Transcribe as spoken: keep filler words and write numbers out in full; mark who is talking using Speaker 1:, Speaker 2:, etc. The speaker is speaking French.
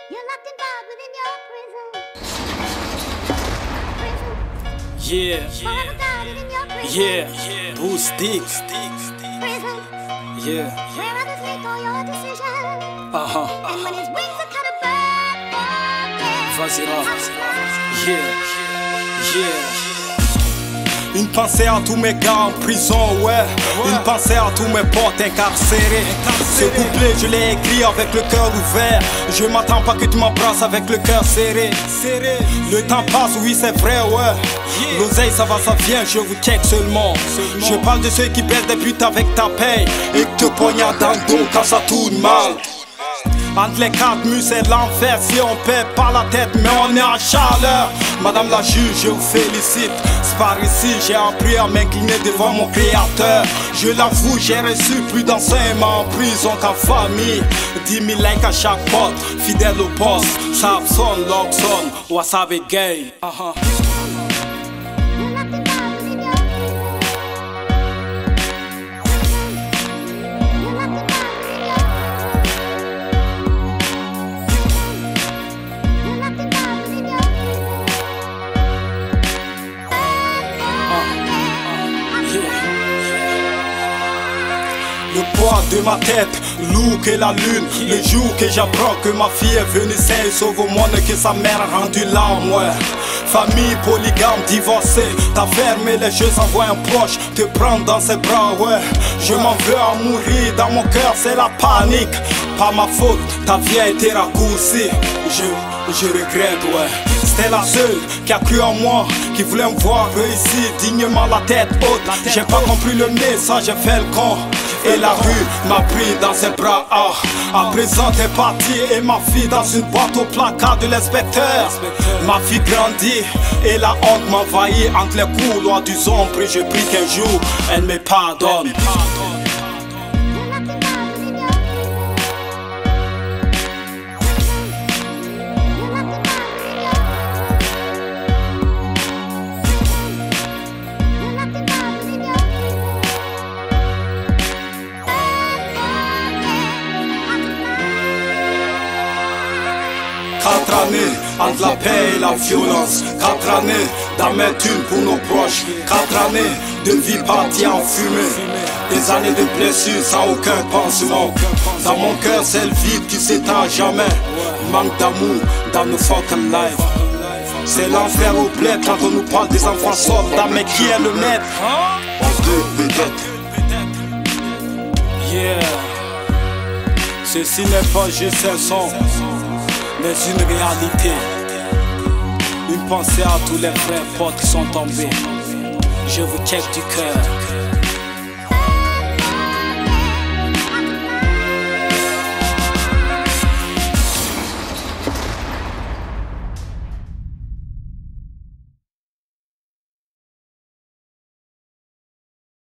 Speaker 1: You're locked in bed within your prison. Prison.
Speaker 2: Yeah,
Speaker 1: Forever guarded in your prison.
Speaker 2: yeah, Boost Sticks.
Speaker 1: Prison.
Speaker 2: Yeah,
Speaker 1: Where others make all your decisions.
Speaker 2: uh huh.
Speaker 1: And when his wings are cut a bird for
Speaker 2: Vas-y, rap.
Speaker 1: yeah.
Speaker 2: Yeah, yeah. Une pensée à tous mes gars en prison, ouais. Une pensée à tous mes potes incarcérés. Ce couplet, je l'ai écrit avec le cœur ouvert. Je m'attends pas que tu m'embrasses avec le cœur serré. Le temps passe, oui, c'est vrai, ouais. L'oseille, ça va, ça vient, je vous check seulement. Je parle de ceux qui perdent des buts avec ta paye et que te poignardent dans le dos quand ça tourne mal. Entre les quatre murs c'est l'enfer si on perd pas la tête mais on est en chaleur. Madame la juge, je vous félicite. C'est par ici j'ai appris à m'incliner devant mon créateur. Je l'avoue, j'ai reçu plus d'enseignements en prison qu'en famille. Dix mille likes à chaque pote, fidèle au poste. Sapson, Loxon, Wasabi Gay. uh -huh. Le poids de ma tête, lourd que la lune. Le jour que j'apprends que ma fille est venue saine, sauve au monde que sa mère a rendu l'âme, ouais. Famille polygame, divorcée. T'as fermé les yeux sans voir un proche te prendre dans ses bras, ouais. Je m'en veux à mourir, dans mon cœur c'est la panique. Pas ma faute, ta vie a été raccourcie. Je, je regrette, ouais. C'était la seule qui a cru en moi, qui voulait me voir réussir dignement la tête haute. J'ai pas compris le message, j'ai fait le con. Et la rue m'a pris dans ses bras. Ah, à présent t'es parti et ma fille dans une boîte au placard de l'inspecteur. Ma fille grandit et la honte m'envahit entre les couloirs du sombre. Et je prie qu'un jour elle me pardonne. Quatre années entre la paix et la violence. Quatre années d'amertume pour nos proches. Quatre années de vie partie en fumée. Des années de blessures sans aucun pansement. Dans mon cœur c'est le vide qui s'éteint à jamais. Manque d'amour dans nos fucking lives. C'est l'enfer au bled quand on nous parle des enfants soldats. Mais qui est le maître? On peut peut-être. Yeah. Ceci n'est pas juste un son, mais une réalité. Une pensée à tous les frères potes qui sont tombés. Je vous check du cœur.